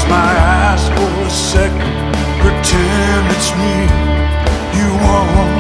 my eyes for a second, pretend it's me you want.